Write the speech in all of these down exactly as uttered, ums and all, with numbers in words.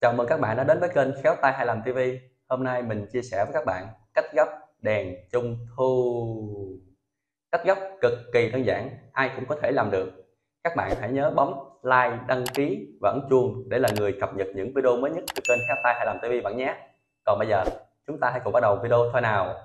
Chào mừng các bạn đã đến với kênh Khéo tay hay làm ti vi. Hôm nay mình chia sẻ với các bạn cách gấp đèn trung thu. Cách gấp cực kỳ đơn giản, ai cũng có thể làm được. Các bạn hãy nhớ bấm like, đăng ký và ấn chuông để là người cập nhật những video mới nhất từ kênh Khéo tay hay làm ti vi bạn nhé. Còn bây giờ, chúng ta hãy cùng bắt đầu video thôi nào.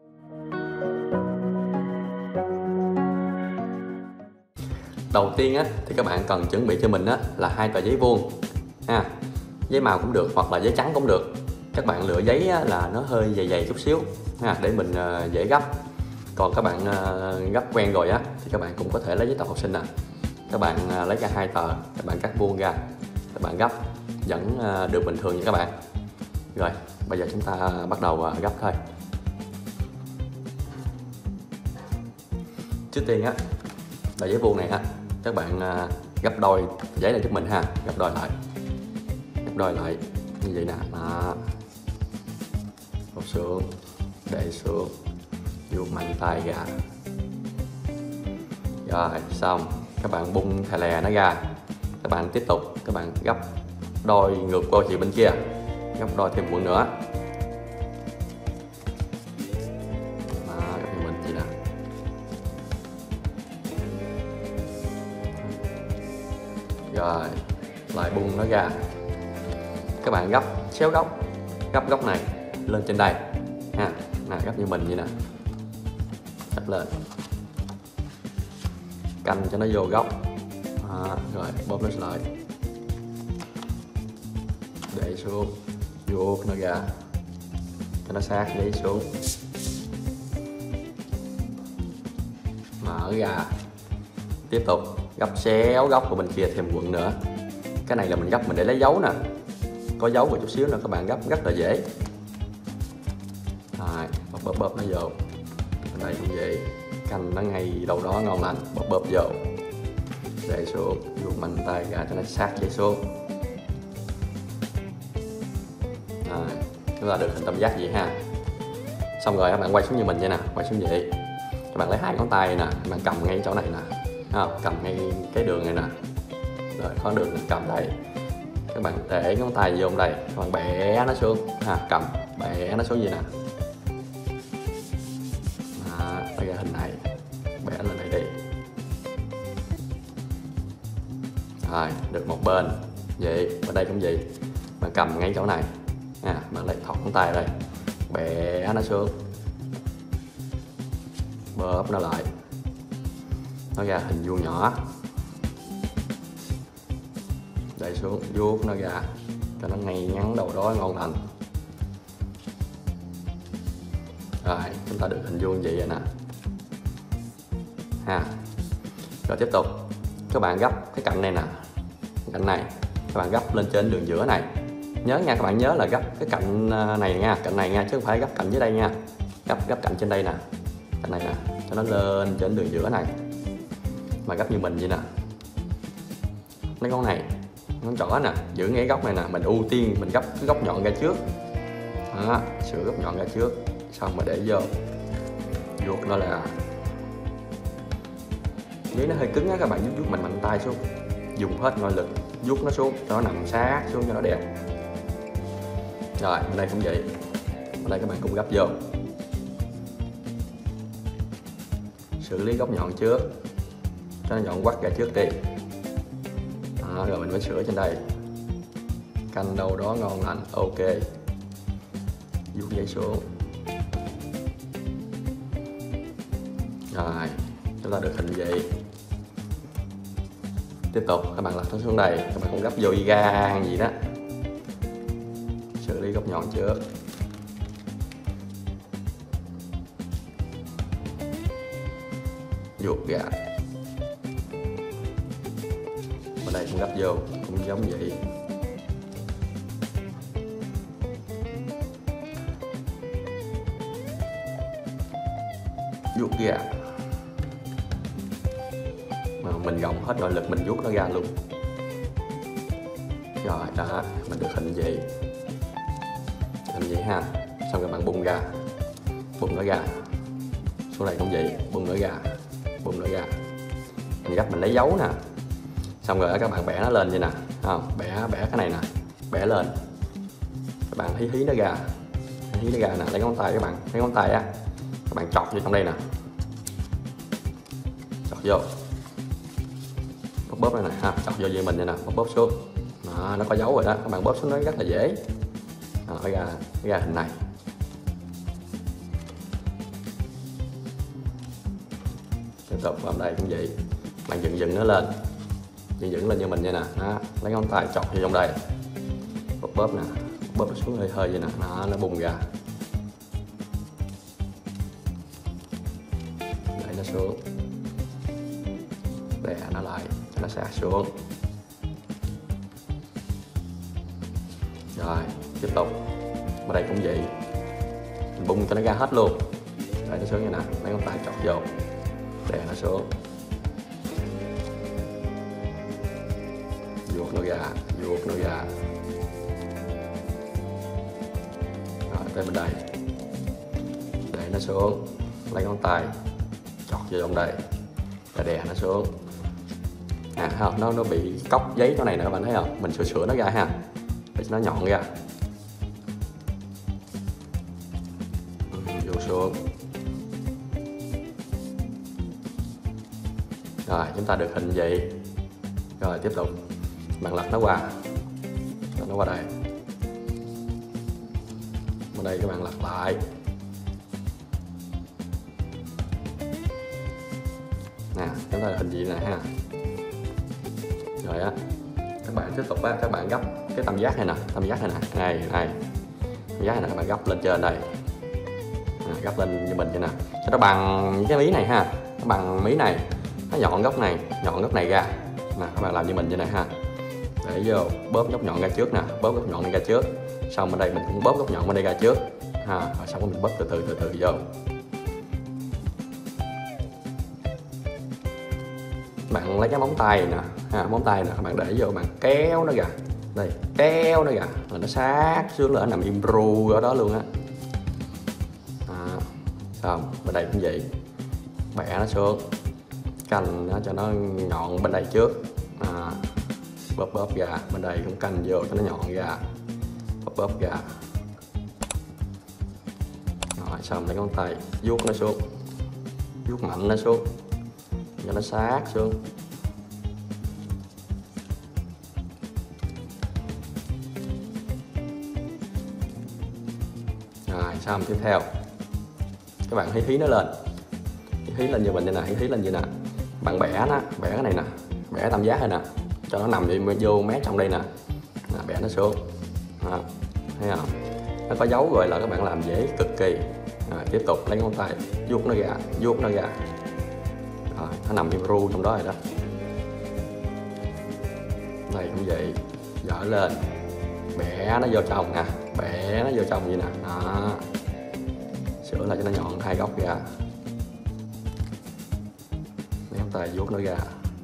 Đầu tiên á thì các bạn cần chuẩn bị cho mình á là hai tờ giấy vuông ha. Giấy màu cũng được hoặc là giấy trắng cũng được. Các bạn lựa giấy là nó hơi dày dày chút xíu ha, để mình dễ gấp. Còn các bạn gấp quen rồi á thì các bạn cũng có thể lấy giấy tờ học sinh nè. Các bạn lấy ra hai tờ, các bạn cắt vuông ra, các bạn gấp vẫn được bình thường nha các bạn. Rồi bây giờ chúng ta bắt đầu gấp thôi. Trước tiên á là giấy vuông này á, các bạn gấp đôi giấy này giúp mình ha, gấp đôi lại, gấp đôi lại như vậy nè, đó. Gấp xuống, để xuống, vuông mạnh tay ra. Rồi xong, các bạn bung thè lè nó ra, các bạn tiếp tục các bạn gấp đôi ngược qua chiều bên kia, gấp đôi thêm một nữa. Đó, gấp như mình vậy nè. Rồi lại bung nó ra, các bạn gấp xéo góc, gấp góc này lên trên đây ha, nè, gấp như mình vậy nè, gấp lên, canh cho nó vô góc. Đó, rồi bóp nó lại, để xuống, vuốt nó ra cho nó sát giấy xuống, mở ra, tiếp tục gấp xéo góc của bên kia thêm quận nữa. Cái này là mình gấp mình để lấy dấu nè, có dấu một chút xíu nữa các bạn gấp rất là dễ. Rồi bóp bóp bóp nó vô, cái này cũng vậy, canh nó ngay đâu đó ngon lành, bóp bóp vô, để xuống, vuốt mạnh tay ra cho nó sát giấy xuống. Rồi chúng ta được hình tam giác vậy ha. Xong rồi các bạn quay xuống như mình vậy nè, quay xuống vậy, các bạn lấy hai ngón tay nè, các bạn cầm ngay chỗ này nè, không, cầm ngay cái đường này nè, rồi có đường mình cầm đây, các bạn để ngón tay vô đây, các bạn bẻ nó xuống ha, cầm bẻ nó xuống gì nè. Đó, đây là hình này, bẻ lên đây đi. Rồi được một bên vậy, ở đây cũng vậy, bạn cầm ngay chỗ này ha, bạn lấy thọt ngón tay đây, bẻ nó xuống, bóp nó lại, nó ra hình vuông nhỏ, để xuống, vuốt nó ra cho nó ngay ngắn đầu đó ngon lành. Rồi chúng ta được hình vuông vậy rồi nè ha. Rồi tiếp tục các bạn gấp cái cạnh này nè, cạnh này các bạn gấp lên trên đường giữa này. Nhớ nha, các bạn nhớ là gấp cái cạnh này nha, cạnh này nha, chứ không phải gấp cạnh dưới đây nha. Gấp gấp cạnh trên đây nè, cạnh này nè, cho nó lên trên đường giữa này, mà gấp như mình vậy nè. Lấy con này, ngón trỏ nè, giữ ngay góc này nè, mình ưu tiên mình gấp cái góc nhọn ra trước. Đó, sửa góc nhọn ra trước, xong mà để vô, vuốt nó là giấy nó hơi cứng á, các bạn vuốt vuốt mình mạnh tay xuống, dùng hết nội lực vuốt nó xuống cho nó nằm sát xuống cho nó đẹp. Rồi bên đây cũng vậy, bên đây các bạn cũng gấp vô, xử lý góc nhọn trước cho nó nhọn quắt ra trước đi. Đó, rồi mình mới sửa trên đây, canh đâu đó ngon lành, ok, vuốt giấy xuống. Rồi chúng ta được hình vậy. Tiếp tục các bạn lật nó xuống đây, các bạn cũng gấp vô y gan gì đó, xử lý góc nhọn trước. Vuốt ra, ở đây cũng gấp vô, cũng giống vậy. Vuốt ra, mà mình gồng hết nội lực mình vuốt nó ra luôn. Rồi đó, mình được hình vậy, hình vậy ha. Xong các bạn bung ra, bung nó ra, xuống đây cũng vậy, bung nó ra, bung nó ra, mình gấp mình lấy dấu nè. Xong rồi các bạn bẻ nó lên vậy nè, không, bẻ bẻ cái này nè, bẻ lên, các bạn hí hí nó ra, hí nó ra nè, lấy ngón tay các bạn, lấy ngón tay á, các bạn chọc vô trong đây nè, chọc vô, bóp bóp đây nè ha, chọc vô dây mình đây nè, bóp bóp xuống, đó, nó có dấu rồi đó, các bạn bóp xuống nó rất là dễ, đó, nó ra, nó ra hình này. Tiếp tục vào đây cũng vậy, bạn dựng dựng nó lên, dựng dựng lên như mình vậy nè, đó, lấy ngón tay chọc vô trong đây, bóp bóp nè, bóp nó xuống hơi hơi vậy nè, đó, nó bung ra, đẩy nó xuống, đè nó lại cho nó sát xuống. Rồi tiếp tục, ở đây cũng vậy, mình bung cho nó ra hết luôn, đẩy nó xuống như nè, lấy ngón tay chọc vô, đè nó xuống, vuốt nó ra, vuốt nó ra. Rồi tới bên đây, để nó xuống, lấy ngón tay chọt vô trong đây, và đè nó xuống. À không, nó nó bị cóc giấy chỗ này nè các bạn thấy không? Mình sửa sửa nó ra ha, để cho nó nhọn ra. Vô xuống. Rồi chúng ta được hình vậy. Rồi tiếp tục bạn lật nó qua, lật nó qua đây, ở đây các bạn lật lại. Nè chúng ta được hình gì nè ha. Rồi á, các bạn tiếp tục á, các bạn gấp cái tam giác này nè, tam giác này nè, này này, tam giác này nè, các bạn gấp lên trên đây, nè, gấp lên như mình vậy nè, cho nó bằng những cái mí này ha, nó bằng mí này, nó nhọn góc này, nhọn góc này ra, nè các bạn làm như mình vậy này ha, để vô bóp góc nhọn ra trước nè, bóp góc nhọn này ra trước, xong bên đây mình cũng bóp góc nhọn bên đây ra trước ha, rồi xong rồi mình bóp từ từ từ từ vô. Bạn lấy cái móng tay nè, ha, móng tay nè, các bạn để vô, bạn kéo nó ra, đây, kéo nó ra, rồi nó sát xuống là nó nằm im ru ở đó luôn á. À, xong, bên đây cũng vậy, bẻ nó xuống, canh nó cho nó nhọn bên đây trước, à, bóp bóp ra, bên đây cũng canh vô cho nó nhọn ra, bóp bóp ra. Rồi xong lấy ngón tay vuốt nó xuống, vuốt mạnh nó xuống, cho nó sát xuống. Rồi xong tiếp theo các bạn hí hí nó lên, hí lên như mình như nè, hí hí lên như nè, bạn bẻ nó, bẻ cái này nè, bẻ tam giác này nè, cho nó nằm vô mét trong đây nè, à, bẻ nó xuống, à, thấy không? Nó có dấu rồi là các bạn làm dễ cực kỳ. Rồi tiếp tục lấy ngón tay vuốt nó ra, vuốt nó ra. Rồi, nó nằm im ru trong đó rồi đó. Đây cũng vậy, dở lên, bẻ nó vô trong nè, bẻ nó vô trong như nè, đó, sửa lại cho nó nhọn hai góc ra, lấy ngón tay vuốt nó ra.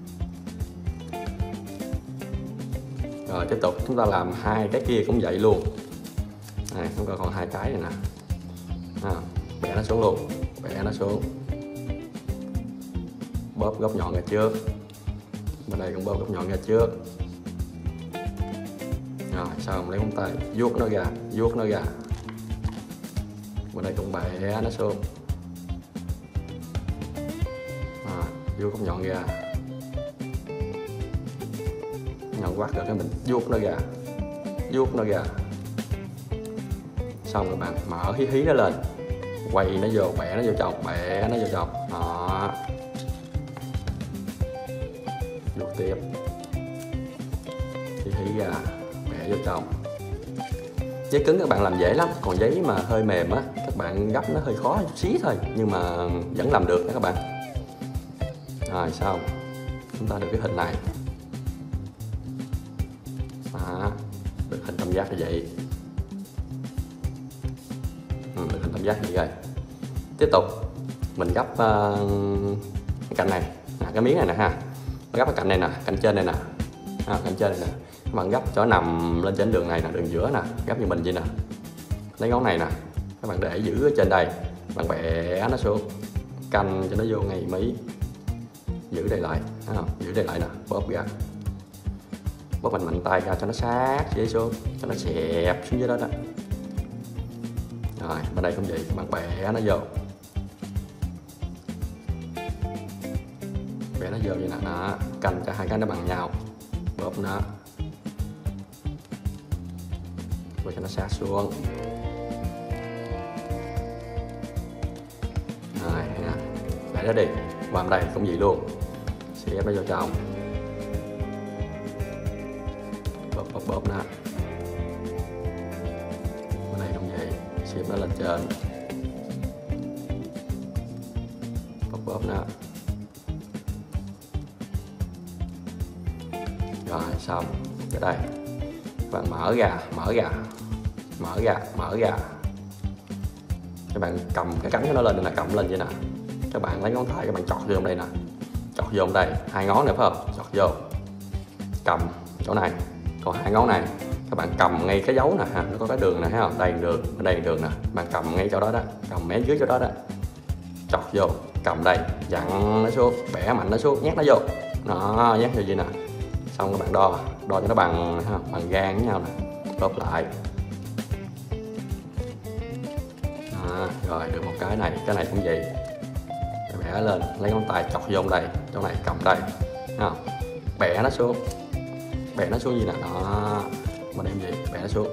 Rồi tiếp tục chúng ta làm hai cái kia cũng vậy luôn. Này chúng ta còn hai cái này nè, à, bẻ nó xuống luôn, bẻ nó xuống, bóp góc nhọn ra trước, bên đây cũng bóp góc nhọn ra trước. Rồi xong lấy ngón tay vuốt nó ra, vuốt nó ra, bên đây cũng bẻ nó xuống, à, vuốt góc nhọn ra, nhọn quát rồi cái mình vuốt nó ra, vuốt nó ra. Xong rồi bạn mở hí hí nó lên, quay nó vô, bẻ nó vô trong, bẻ nó vô trong, đó, vuốt tiếp, hí hí ra, bẻ vô trong. Giấy cứng các bạn làm dễ lắm, còn giấy mà hơi mềm á, các bạn gấp nó hơi khó chút xí thôi, nhưng mà vẫn làm được đó các bạn. Rồi xong, chúng ta được cái hình này, đó, được hình tam giác như vậy. Ừ, được hình tam giác như vậy. Tiếp tục mình gấp uh, cái cạnh này, à, cái miếng này nè ha, gấp cái cạnh này nè, cạnh trên này nè, à, cạnh trên này nè, các bạn gấp cho nằm lên trên đường này nè, đường giữa nè, gấp như mình vậy nè, lấy ngón này nè, các bạn để giữ ở trên đây, bạn bẻ nó xuống, canh cho nó vô ngay mí, giữ đây lại, thấy không? Giữ đây lại nè, bóp ra, bóp mạnh mạnh tay ra cho nó sát dưới xuống, cho nó xẹp xuống dưới đó đó. Rồi bên đây cũng vậy, các bạn bẻ nó vô, bẻ nó vô như nè, nó canh cho hai cái nó bằng nhau, bóp nó rồi cho nó sát xuống. Rồi nè, bẻ nó đi, qua bên đây cũng vậy luôn, xếp nó vô trong, bóp bóp bóp nó. Bên này cũng vậy, xếp nó lên trên, bóp bóp nó. Rồi xong, tới đây các bạn mở ra, mở ra, mở ra, mở ra. Các bạn cầm cái cánh của nó lên đây là cầm lên vậy nè. Các bạn lấy ngón tay các bạn chọt vô trong đây nè, chọt vô trong đây, hai ngón này phải không? Chọt vô, cầm chỗ này, còn hai ngón này các bạn cầm ngay cái dấu nè ha, nó có cái đường này thấy không? Đây đường, đây đường nè, bạn cầm ngay chỗ đó đó, cầm mé dưới chỗ đó đó, chọt vô, cầm đây, dặn nó xuống, bẻ mạnh nó xuống, nhét nó vô, nó nhét vô gì nè. Xong các bạn đo, đo cho nó bằng ha, bằng gan với nhau nè, bóp lại. À, rồi được một cái này, cái này cũng vậy, bẻ lên, lấy ngón tay chọc vô đây, chỗ này cầm đây, thấy không? Bẻ nó xuống, bẻ nó xuống gì nè, đó, mình em gì, bẻ nó xuống,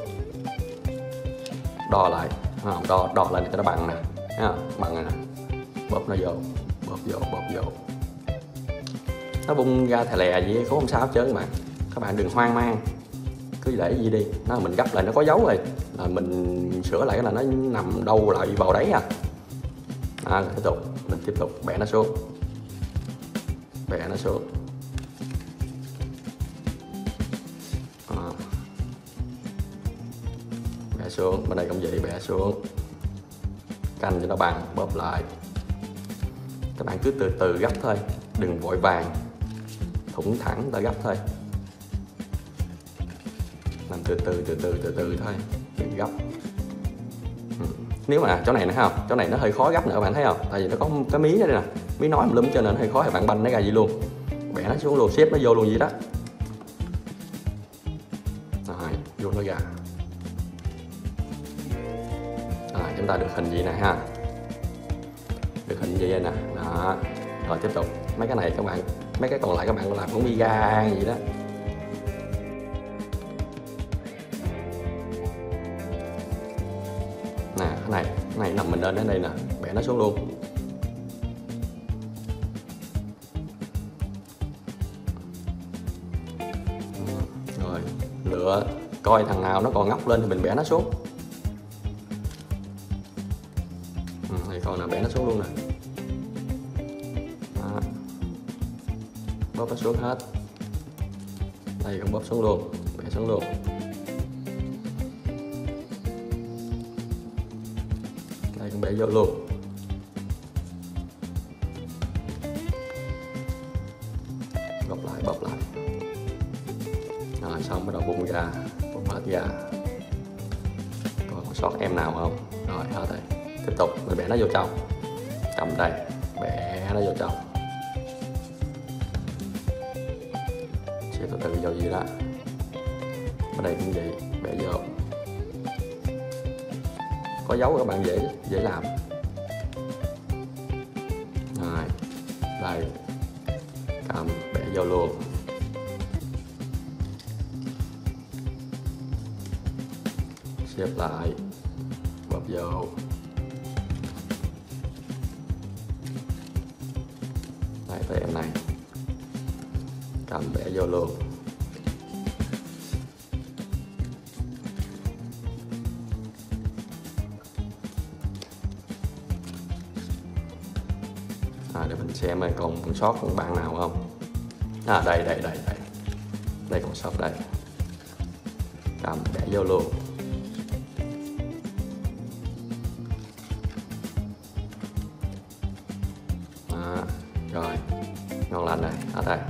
đo lại, không? đo đo lại cho nó bằng nè, thấy không? Bằng này nè, bóp nó vô, bóp vô, bóp vô. Nó bung ra thè lè gì cũng không sao hết trơn các bạn, các bạn đừng hoang mang, cứ để gì đi, nó mình gấp lại nó có dấu rồi, là mình sửa lại cái là nó nằm đâu lại vào đấy à. À, tiếp tục mình tiếp tục bẻ nó xuống, bẻ nó xuống, à. Bẻ xuống, bên đây cũng vậy, bẻ xuống, canh cho nó bằng, bóp lại. Các bạn cứ từ từ gấp thôi, đừng vội vàng, thủng thẳng ta gấp thôi, làm từ từ từ từ từ từ thôi, đừng gấp. Ừ. Nếu mà chỗ này nè không, chỗ này nó hơi khó gấp nữa, các bạn thấy không? Tại vì nó có cái mí ở đây nè, mí nói lum cho nên hơi khó, thì bạn banh nó ra gì luôn, bẻ nó xuống luôn, xếp nó vô luôn vậy đó. Rồi vô nó ra. Rồi chúng ta được hình gì nè ha, được hình gì đây nè, đó. Rồi tiếp tục mấy cái này các bạn, mấy cái còn lại các bạn làm cũng đi ra gì đó. Nè cái này, cái này nằm mình lên đến đây nè, bẻ nó xuống luôn. Rồi lựa coi thằng nào nó còn ngóc lên thì mình bẻ nó xuống. Ừ, thì còn nào bẻ nó xuống luôn nè. Đó. Bóp nó xuống hết. Đây cũng bóp xuống luôn, bẻ xuống luôn. Đây cũng bẻ vô luôn. Bóp lại, bóp lại. Rồi xong bắt đầu bung ra, bung hết ra. Còn sót em nào không? Rồi hết rồi. Tiếp tục mình bẻ nó vô trong. Cầm đây, bẻ nó vô trong. Sẽ từ từ vô gì đó. Ở đây cũng vậy, bẻ vô. Có dấu các bạn dễ dễ làm. Rồi, đây, cầm bẻ vô luôn. Xếp lại, bóp vô. Đây tới em này, cầm bẻ vô luôn. À, để mình xem coi còn sót con bạn nào không. À đây đây đây đây, đây còn sót đây. Cầm bẻ vô luôn. À, rồi ngon lành này, ở đây.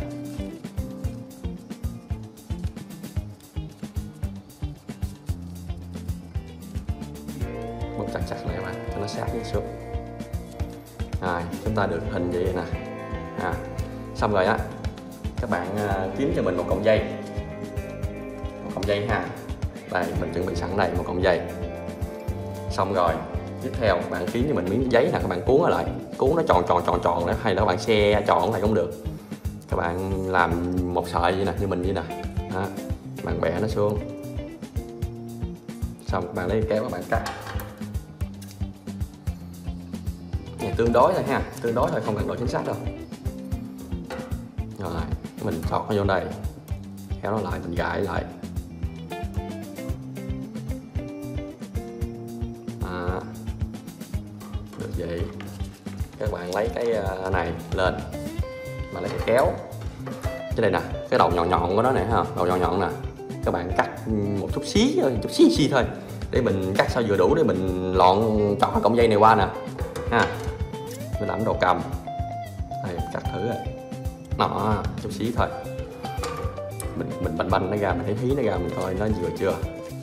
Bóp chặt chặt lại các bạn cho nó sát với xuống. Rồi chúng ta được hình vậy nè. À, xong rồi á, các bạn uh, kiếm cho mình một cọng dây, cọng dây ha. Đây mình chuẩn bị sẵn đây một cọng dây. Xong rồi tiếp theo bạn kiếm cho mình miếng giấy nè, các bạn cuốn nó lại, cuốn nó tròn tròn tròn tròn đó, hay là các bạn xe tròn lại cũng được. Các bạn làm một sợi vậy nè, như mình vậy nè đó. Bạn bẻ nó xuống, xong các bạn lấy kéo các bạn cắt. Này tương đối thôi ha, tương đối thôi, không cần độ chính xác đâu. Rồi mình thọt nó vô đây, kéo nó lại, mình gãi lại. À, được vậy. Các bạn lấy cái này lên, mà lấy cái kéo cái đây nè, cái đầu nhọn nhọn của nó này ha, đầu nhọn nhọn nè, các bạn cắt một chút xí thôi, chút xí xí thôi, để mình cắt sao vừa đủ để mình lọn chọn cái cọng dây này qua nè ha. Mình làm đầu cầm đây, mình cắt thử rồi đó, chút xí thôi, mình mình banh banh nó ra, mình thấy hí nó ra, mình coi nó vừa chưa.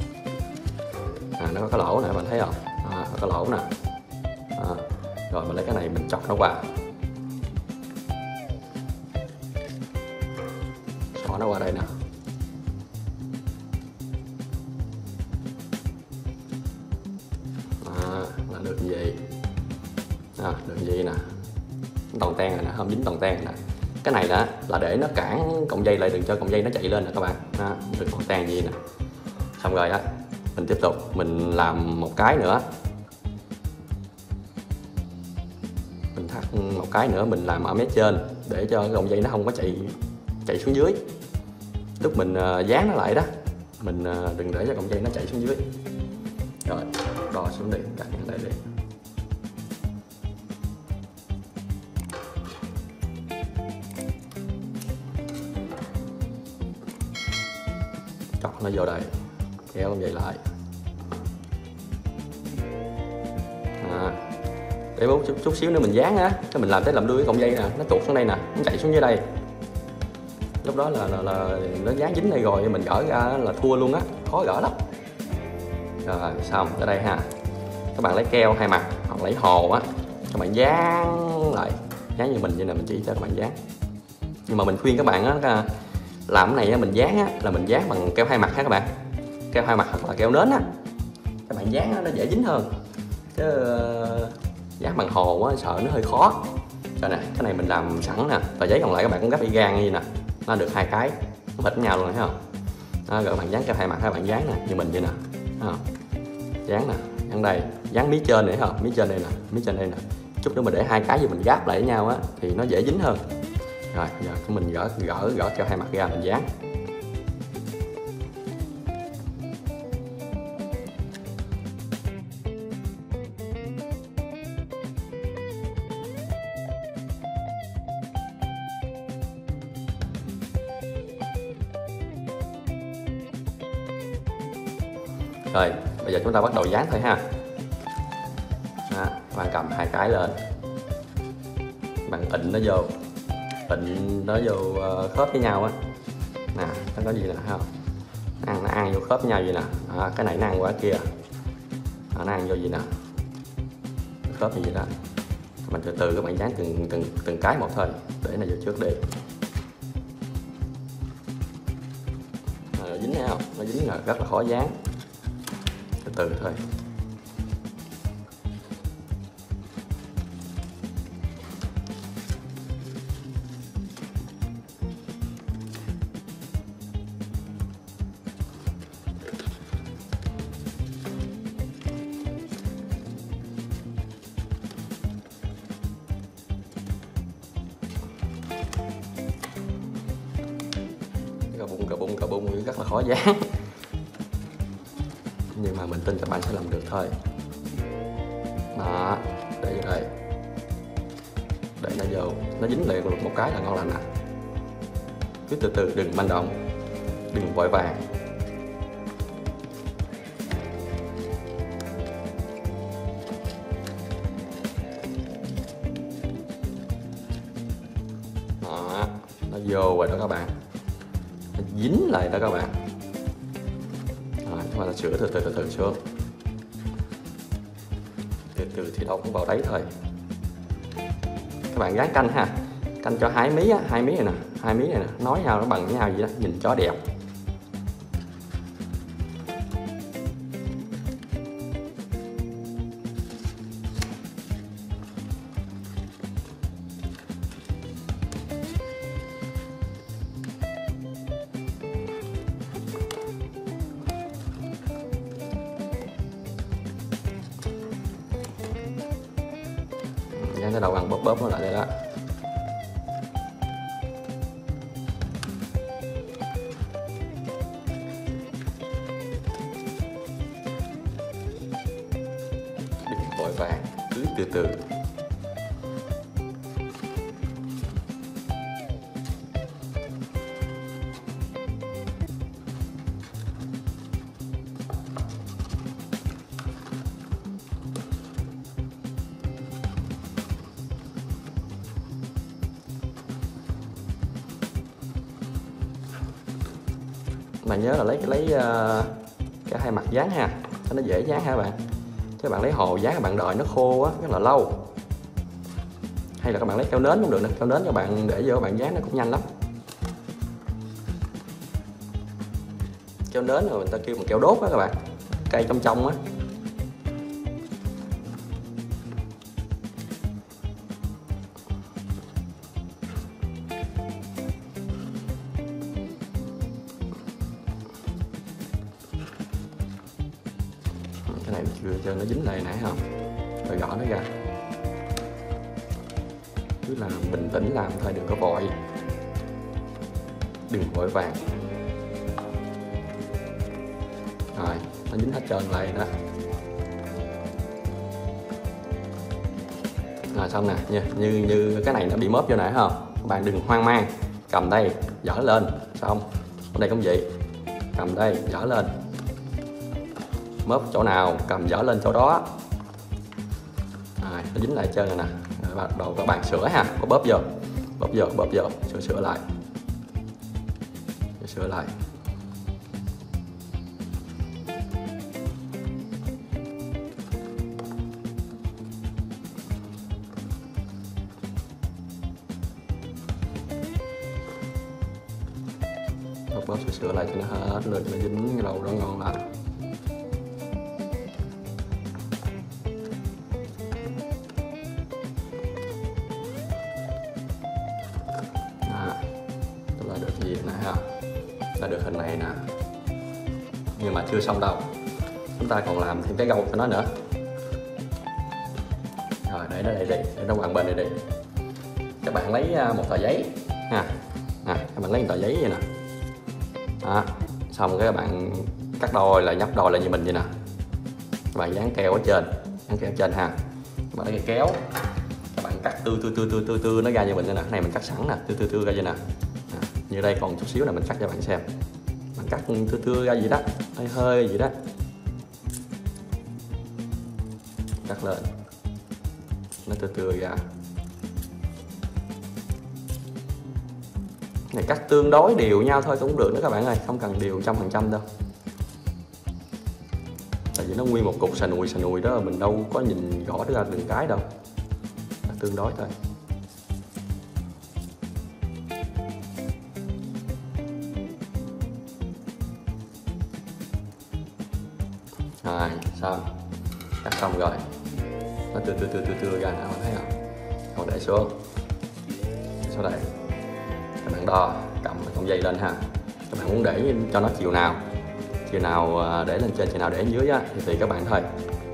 À, nó có cái lỗ này bạn thấy không, à, có cái lỗ nè. À, rồi mình lấy cái này mình chọc nó qua, xỏ nó qua đây nè. À, là được như vậy. À, được như vậy nè, toàn ten này nè, không dính toàn ten nè. Cái này đó là để nó cản cọng dây lại, đừng cho cọng dây nó chạy lên nè các bạn. Đó, được toàn ten như vậy nè. Xong rồi á, mình tiếp tục mình làm một cái nữa. Mình thắt một cái nữa, mình làm ở mé trên để cho cái cọng dây nó không có chạy chạy xuống dưới. Lúc mình uh, dán nó lại đó, mình uh, đừng để cho cọng dây nó chạy xuống dưới. Rồi đo xuống đi, cắt nó lại đi. Chọc nó vô đây, kéo cọng dây lại. À, để một chút, chút xíu nữa mình dán á, cái mình làm tới làm đuôi cái cọng dây nè, nó tuột xuống đây nè, nó chạy xuống dưới đây. Lúc đó là, là, là nó dán dính đây rồi, mình gỡ ra là thua luôn á, khó gỡ lắm. Rồi xong, tới đây ha, các bạn lấy keo hai mặt hoặc lấy hồ á, các bạn dán lại, dán như mình vậy nè, mình chỉ cho các bạn dán. Nhưng mà mình khuyên các bạn á, làm cái này á, mình dán á, là mình dán bằng keo hai mặt ha các bạn, keo hai mặt hoặc là keo nến á, các bạn dán á, nó dễ dính hơn. Chứ uh, dán bằng hồ á, sợ nó hơi khó. Rồi nè, cái này mình làm sẵn nè, và giấy còn lại các bạn cũng gấp y gan nhưนะ, nó được hai cái, nó hệt nhau luôn thấy không? Đó, rồi các bạn dán keo hai mặt, các bạn dán nè, như mình vậy nè, thấy không? Dán nè, dán đây, dán mí trên này thấy không? Mí trên đây nè, mí trên đây nè. Chút nữa mình để hai cái gì mình gáp lại với nhau á, thì nó dễ dính hơn. Rồi giờ mình gỡ gỡ gỡ keo hai mặt ra mình dán. Rồi bây giờ chúng ta bắt đầu dán thôi ha. Đó, bạn cầm hai cái lên, bạn ịnh nó vô, ịnh nó vô uh, khớp với nhau á. Nè, nó có gì nè, thấy không? Nó ăn, nó ăn vô khớp với nhau vậy nè. Đó, cái này nó ăn qua cái kia. Đó, nó ăn vô gì nè, khớp như vậy đó. Mình từ từ các bạn dán từng từng từng cái một thôi, để nó vô trước đi. Nó dính thấy không? Nó dính là rất là khó dán. Từ từ thôi. Cà bung cà bung cà bung rất là khó dán, nhưng mà mình tin các bạn sẽ làm được thôi. Đó, để vô đây, để nó vô, nó dính liền một cái là ngon lành nè. Cứ từ từ, đừng manh động, đừng vội vàng. Đó, nó vô rồi đó các bạn, nó dính lại đó các bạn. Rồi, chúng ta sửa từ từ từ từ xuống, từ từ thì đâu cũng vào đấy thôi. Các bạn gắn canh ha, canh cho hai mí á, hai mí này nè, hai mí này nè, nói nhau nó bằng nhau vậy đó, nhìn cho đẹp. dán tới đầu bằng bóp bóp nó lại đây đó. Đừng vội vàng, cứ từ từ. Mà nhớ là lấy lấy uh, cái hai mặt dán ha, cho nó dễ dán ha các bạn. Chứ bạn lấy hồ dán các bạn đợi nó khô á rất là lâu. Hay là các bạn lấy keo nến cũng được nè, keo nến các bạn để vô các bạn dán nó cũng nhanh lắm. Keo nến rồi người ta kêu bằng keo đốt á các bạn, cây trong trong á. Cái này chưa cho nó dính lại nãy không, rồi gõ nó ra. Cứ là bình tĩnh làm thôi, đừng có vội, đừng vội vàng. Rồi nó dính hết trơn lại đó. Rồi xong nè, như như như cái này nó bị móp vô nãy không, các bạn đừng hoang mang, cầm đây dở lên, xong ở đây cũng vậy, cầm đây dở lên, móp chỗ nào cầm dở lên chỗ đó. Rồi, nó dính lại trơn rồi nè. Rồi bắt đầu các bạn sửa ha, có bóp vô, bóp vô, bóp vô, sửa sửa lại, sửa, sửa lại. Bóp bóp sửa sửa lại cho nó hết lên, cho nó dính cái đầu đó ngon lành. Đã được hình này nè, nhưng mà chưa xong đâu, chúng ta còn làm thêm cái gâu cho nó nữa. Rồi để nó đây đi, để nó quằn bên đây đi. Các bạn lấy một tờ giấy ha, à, các bạn lấy một tờ giấy vậy nè, đó. Xong cái các bạn cắt đôi lại, nhấp đôi lại như mình vậy nè, các bạn dán keo ở trên, dán keo ở trên ha. Các bạn lấy cái kéo, các bạn cắt tươi tươi tươi tươi tươi tươi nó ra như mình đây nè, này mình cắt sẵn nè, tươi tươi tươi ra vậy nè. Như đây còn chút xíu là mình cắt cho bạn xem, mình cắt thưa thưa ra gì đó, hơi hơi gì đó, cắt lên nó từ từ ra. Này cắt tương đối đều nhau thôi cũng được nữa các bạn ơi, không cần đều trăm phần trăm đâu, tại vì nó nguyên một cục xà nùi xà nùi đó, mình đâu có nhìn rõ ra từng cái đâu, tương đối thôi. Rồi xong, cắt xong rồi, nó từ từ từ từ từ ra nào, thấy không? Còn để xuống, xuống đây, các bạn đo, cầm cọng dây lên ha. Các bạn muốn để cho nó chiều nào, chiều nào để lên trên, chiều nào để dưới á, thì tùy các bạn thôi.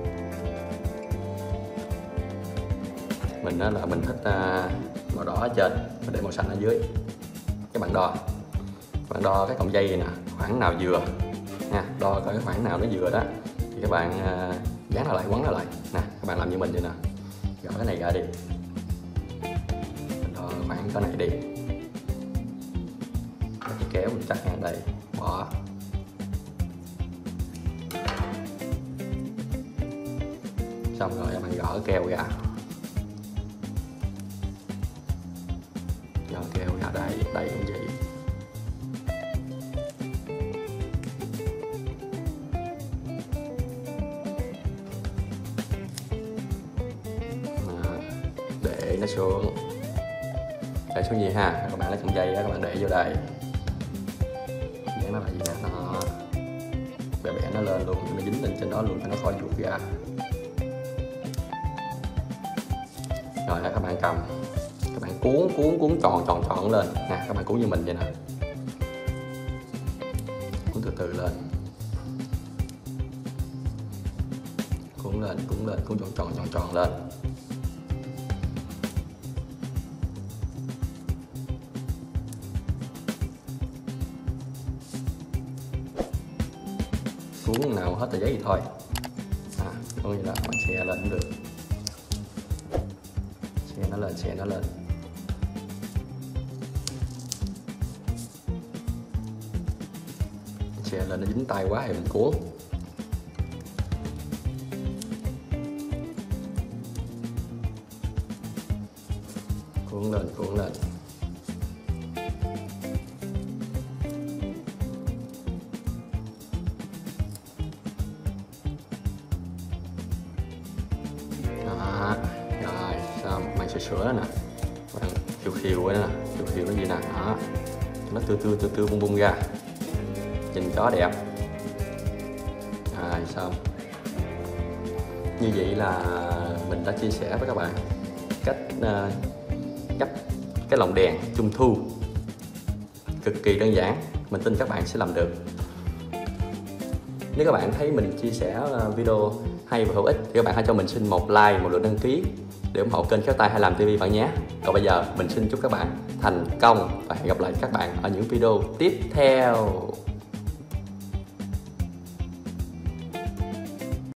Mình đó là mình thích uh, màu đỏ ở trên, mình để màu xanh ở dưới. Các bạn đo, các bạn đo cái cọng dây này nè, khoảng nào vừa nha, đo coi cái khoảng nào nó vừa đó. Các bạn uh, dán nó lại, quấn nó lại nè, các bạn làm như mình vậy nè, gỡ cái này ra đi, đo khoảng cái này đi, cái kéo mình cắt ngang đây, bỏ, xong rồi các bạn gỡ keo ra, gỡ keo ra đây, đây cũng vậy. Nó xuống, để xuống gì ha, các bạn lấy cọng dây các bạn để vô đây, dán nó lại gì nè, nó bẻ bẻ nó lên luôn, nó dính lên trên đó luôn cho nó khỏi ruột ra. Rồi các bạn cầm, các bạn cuốn cuốn cuốn tròn tròn tròn lên nè, các bạn cuốn như mình vậy nè, cuốn từ từ lên, cuốn lên cuốn lên cuốn tròn tròn tròn tròn lên. muốn nào hết tờ giấy thì thôi. À, có nghĩa là bạn xe lên cũng được, xe nó lên, xe nó lên. Xe lên nó dính tay quá thì mình cuốn. Cuốn lên, cuốn lên. Đó, rồi xong bạn sửa sửa nè, bạn khiêu khiêu ấy nè, khiêu khiêu nó gì nè, đó, nó tươi tươi tươi tươi bung bung ra, nhìn chó đẹp. Rồi xong, như vậy là mình đã chia sẻ với các bạn cách uh, gấp cái lồng đèn trung thu cực kỳ đơn giản, mình tin các bạn sẽ làm được. Nếu các bạn thấy mình chia sẻ video hay và hữu ích thì các bạn hãy cho mình xin một like, một lượt đăng ký để ủng hộ kênh Khéo Tay Hay Làm ti vi bạn nhé. Còn bây giờ mình xin chúc các bạn thành công và hẹn gặp lại các bạn ở những video tiếp theo.